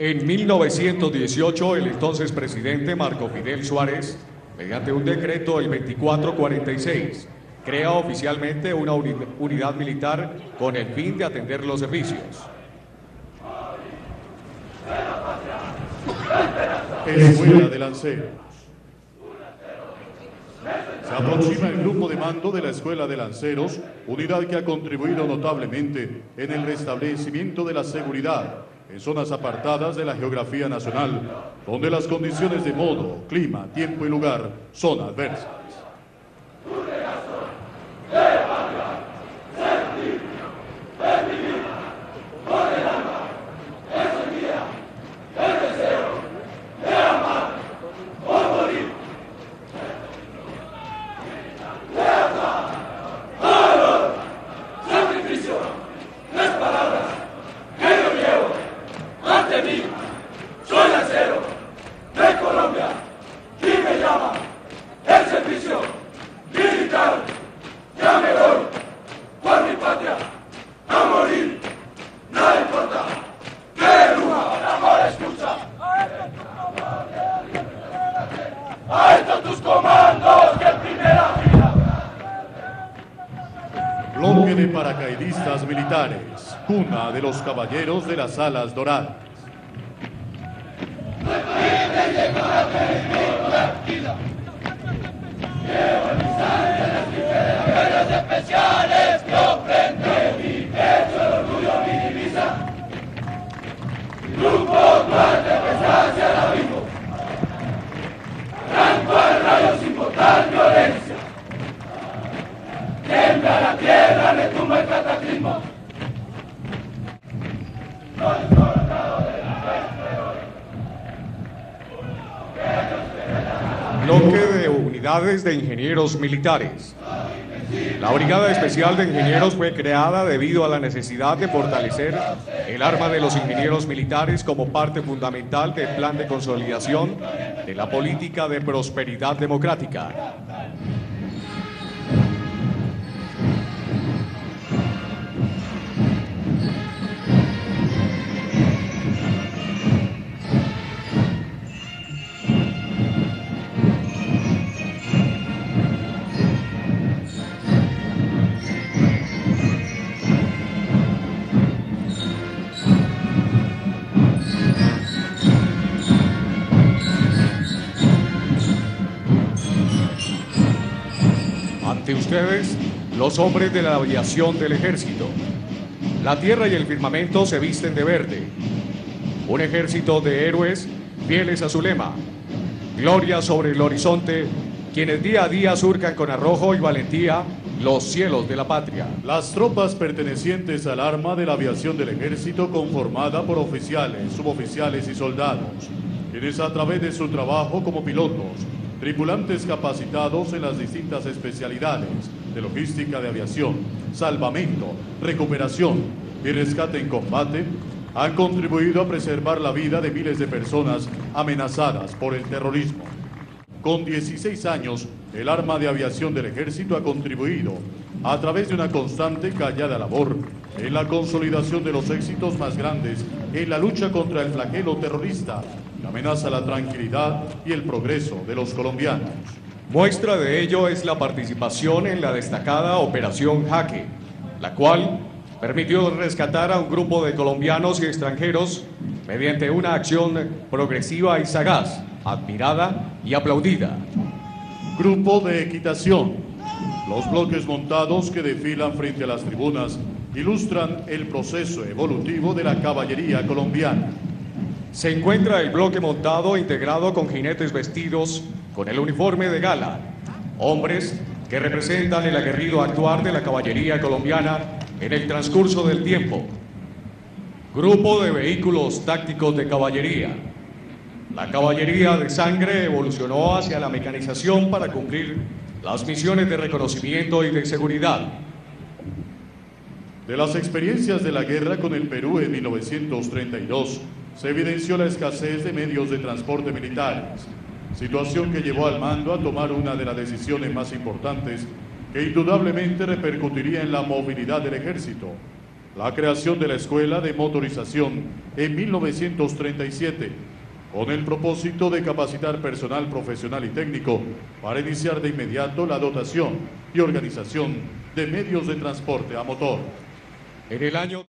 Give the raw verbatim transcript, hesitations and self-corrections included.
En mil novecientos dieciocho, el entonces presidente Marco Fidel Suárez, mediante un decreto el veinticuatro cuarenta y seis, crea oficialmente una uni- unidad militar con el fin de atender los servicios. Escuela de Lanceros. Se aproxima el grupo de mando de la Escuela de Lanceros, unidad que ha contribuido notablemente en el restablecimiento de la seguridad en zonas apartadas de la geografía nacional, donde las condiciones de modo, clima, tiempo y lugar son adversas. Bloque de paracaidistas militares, cuna de los caballeros de las alas doradas. Especiales que ofrende mi pecho el orgullo minimiza. Grupo Duarte prestancia al abismo. Franco al rayo sin votar violencia. Tiembla la tierra, retumba el cataclismo. Bloque de unidades de ingenieros militares. La Brigada Especial de Ingenieros fue creada debido a la necesidad de fortalecer el arma de los ingenieros militares como parte fundamental del plan de consolidación de la política de prosperidad democrática. Ante ustedes, los hombres de la aviación del ejército. La tierra y el firmamento se visten de verde. Un ejército de héroes fieles a su lema. Gloria sobre el horizonte, quienes día a día surcan con arrojo y valentía los cielos de la patria. Las tropas pertenecientes al arma de la aviación del ejército, conformada por oficiales, suboficiales y soldados, quienes a través de su trabajo como pilotos, tripulantes capacitados en las distintas especialidades de logística de aviación, salvamento, recuperación y rescate en combate, han contribuido a preservar la vida de miles de personas amenazadas por el terrorismo. Con dieciséis años, el arma de aviación del ejército ha contribuido, a través de una constante y callada labor, en la consolidación de los éxitos más grandes en la lucha contra el flagelo terrorista, que amenaza la tranquilidad y el progreso de los colombianos. Muestra de ello es la participación en la destacada Operación Jaque, la cual permitió rescatar a un grupo de colombianos y extranjeros mediante una acción progresiva y sagaz, admirada y aplaudida. Grupo de equitación. Los bloques montados que desfilan frente a las tribunas ilustran el proceso evolutivo de la caballería colombiana. Se encuentra el bloque montado integrado con jinetes vestidos con el uniforme de gala, hombres que representan el aguerrido actuar de la caballería colombiana en el transcurso del tiempo. Grupo de vehículos tácticos de caballería. La caballería de sangre evolucionó hacia la mecanización para cumplir las misiones de reconocimiento y de seguridad. De las experiencias de la guerra con el Perú en mil novecientos treinta y dos, se evidenció la escasez de medios de transporte militares, situación que llevó al mando a tomar una de las decisiones más importantes que indudablemente repercutiría en la movilidad del ejército, la creación de la Escuela de Motorización en mil novecientos treinta y siete, con el propósito de capacitar personal profesional y técnico para iniciar de inmediato la dotación y organización de medios de transporte a motor. En el año